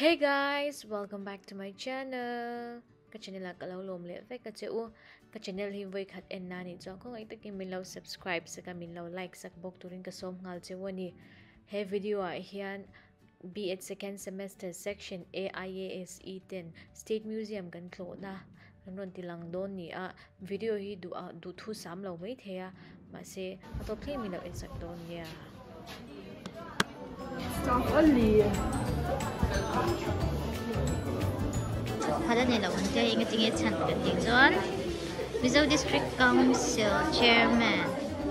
Hey guys, welcome back to my channel. Cái channel là lâu lồm lệ với cái chữ cái channel hi với khát en nani cho không ai tự mình lâu subscribe sa cái mình lâu like sa bốc turin cái som ngal chữ wani. Hey video ai hian B8 second semester section AIASE 10 State Museum kan thlo na non tilang don ni a video hi du thu sam lo mai thea ma se atop thei mi lo in sak don ya. Pada nila unta ingat-ingat san Mizoram Mizoram District Council Chairman.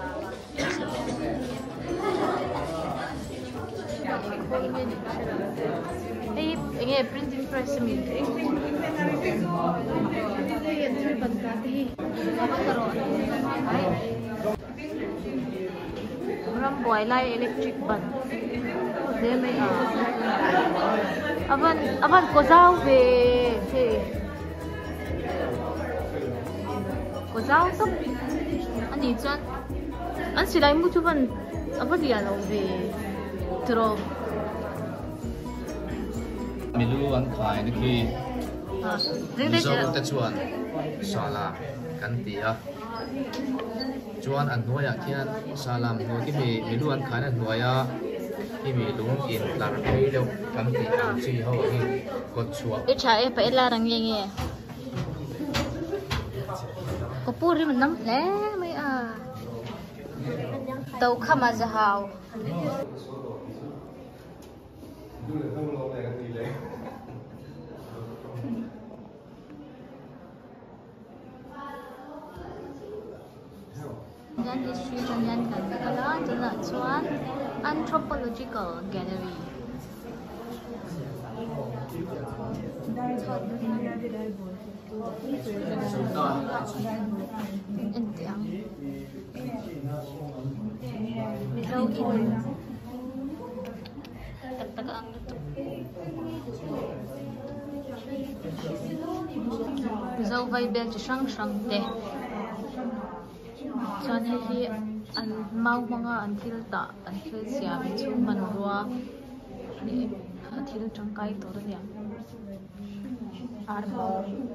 Ini printing press min. Ram boy lai electric ban. Dia mai avan ko zau về he ko zau tu ani chuan an silai mu chu ban avadia lo ve tro milu an khai ni khi ring dei zo ta chuan sala kan tia chuan an noya khian salam no ki milu an khai na noya ki mi lung in lar pei lo kan ti an chi ho hi ko chua E cha e pa ela rang ye ko puri man nam le mai a tau khama za hao Yan history trong yan kan kala jala chuan anthropological gallery. Entiang. Milau in. Tak ang luto. Milau vai bel sang te. Chuan hi an mau manga an thil ta an thil siam chu manrua ni thil tangkai to da yang armo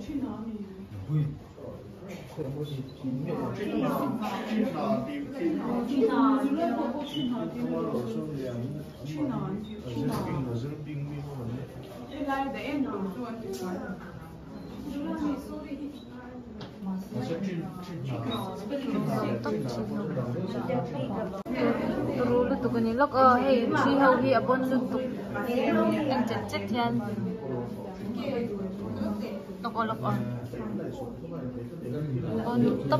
Turu lu tu kan lok hey chi hau hi abon lu tu en chat hian lok on top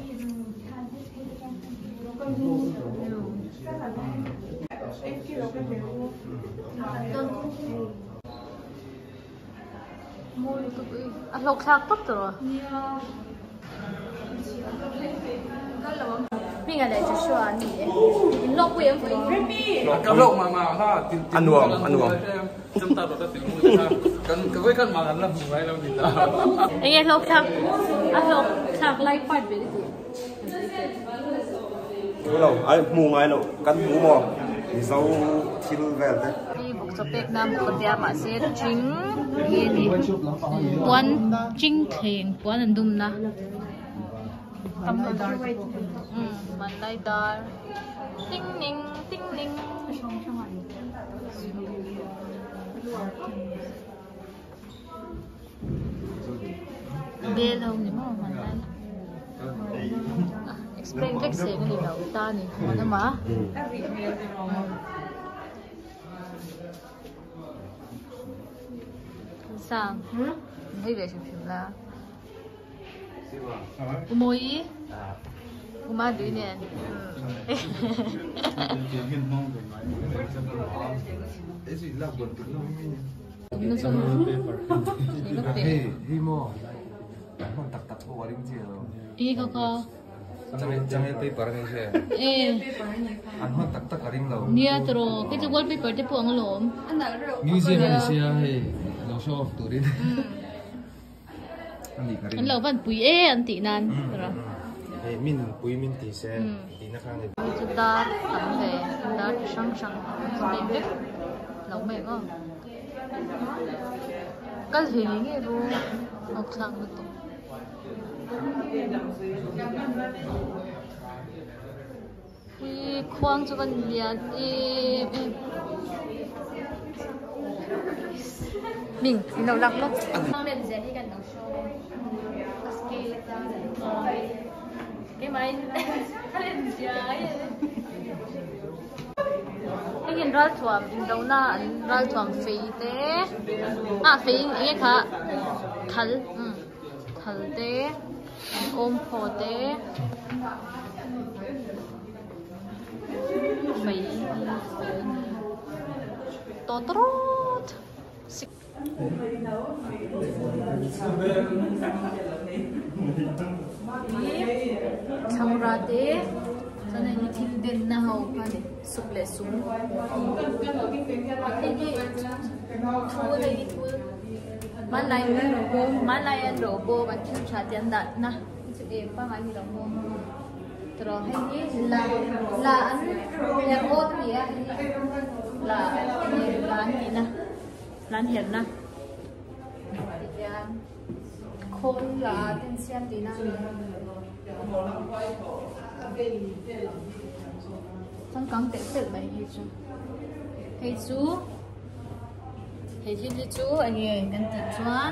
môi tu lok sak top tu mình ở đây chỉ số anh đi, lộc bùi em phải. Cái lộc mà ha, ăn uống. Chúng ta đã tìm được ha, cái kan mà làm gì làm gì ta. Anh em lộc thạc lại phát về đi. Cái lộc, ai mua ngay lộc, căn mua mò, thì sau khi về đấy. Đi bốc cho bếp nam một cái mà sẽ chính nghe đi, quán chính thiền quán anh đun na. Mandai dar, ting ning. Bel không ni mo mandai. Explain cách sẽ cái gì đâu ta ni, mana ma? Sang, thấy về chụp là. Umoi. Uma đi nè. Ý có. Jangan paper ni saya. Anhon tak karing lau. Nia tro, cái wallpaper te puang lom. Museum ni saya hey, lau show off tu ni. Anh lâu vẫn bùi anh tị nan. Min bùi min tí xe, tí nó khang thì. Chúng ta tắm về, chúng ta sang sang, lên biết, lâu mẹ có. cái gì nghe luôn học sang được tốt đi khoang cho con liền mình nấu lắm lắm cái máy cái hiện ra thuầm đâu na ra thuầm phí thế phí nghe cả thල් thල් thế ôm phô thế phí to trot camera thế cho nên như thiên đen na hậu mà để sụp lệ xuống thua đây thua Malay ăn đồ bô bạn chụp trả tiền đặt na chụp em ba ngày gì đó mua rồi hay là ăn nhà cô thì là ăn gì na ăn hiền na khôn là tên xem tí na trong căng tết tết này hay chú hay chú anh ấy cần tiền choán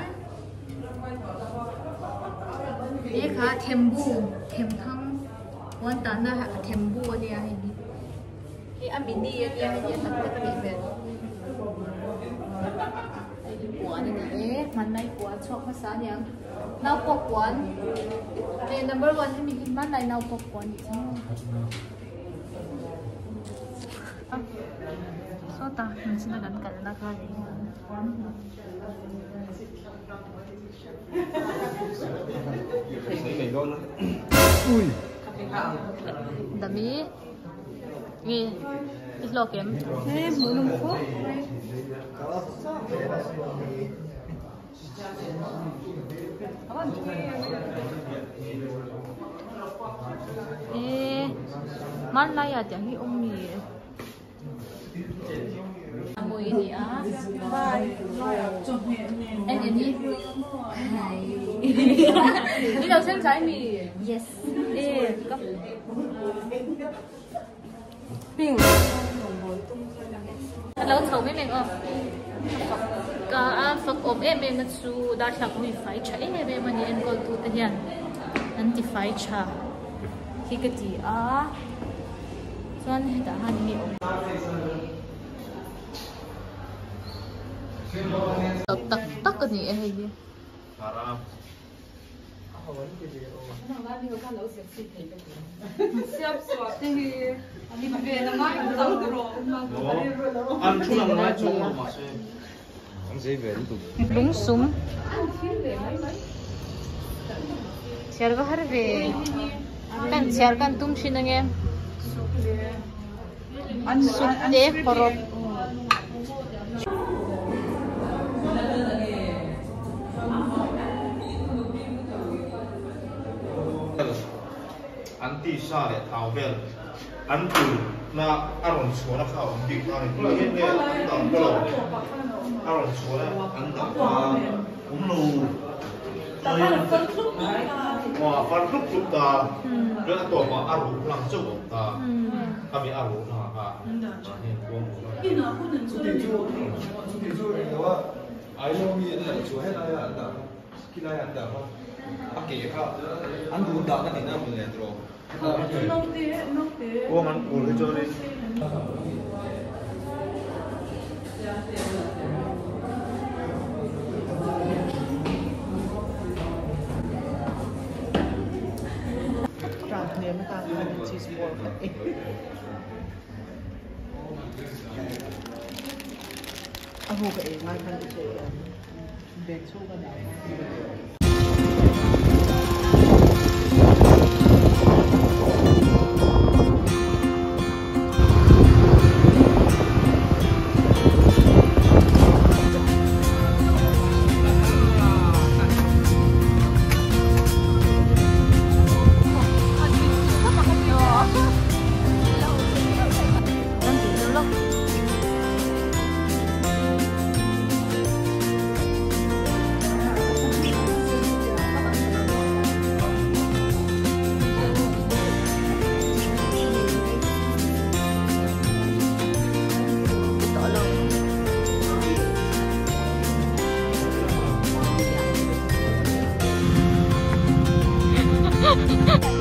cái khá thêm thăng quan tâm là thêm bu đi anh đi cái anh đi anh tắt tắt về quán này mình này quán chọc phát sáng nhàng nào bọc quán cái number one thì mình bán lại nào bọc quán gì sao số ta mình xin gắn cẩn là khai Ui. Dami nghe ít lo kém muốn nông phúc mát lại à chẳng hiểu ông gì mùi gì á em nhìn đi đi đâu xem trái mì yes cấp pin lâu thầu mấy mình cả phật ôm em nó su đã chặt mì phải chạy em mà nhìn em còn tụt tiền anh thì phải trả khi cái gì á cho anh đã hành nhiều tắc cái gì em hay gì ăn chút là nói chung mà Ăn dễ về đi tụi. đúng súng share có hết về kan share kan tum xin anh em sụp để korop anti sa le thao vel an tu na aron so na khao dik ani kula he ne an da ko aron so na an da pa lu wa far khuk khuk ta le to ma aru lang chu ta kami aru na ka he ko mo ai lo mi là chúa hết ai ăn đã khi ai ăn đã không ăn kỹ không ăn đủ đã cái này mình làm rồi Ô man cùi cho đi. Rạc niềm ta có cheese ball vậy hồ cái ngay khăn cái đẹp số cái nào Hãy subscribe cho kênh Ghiền Mì Gõ để không bỏ lỡ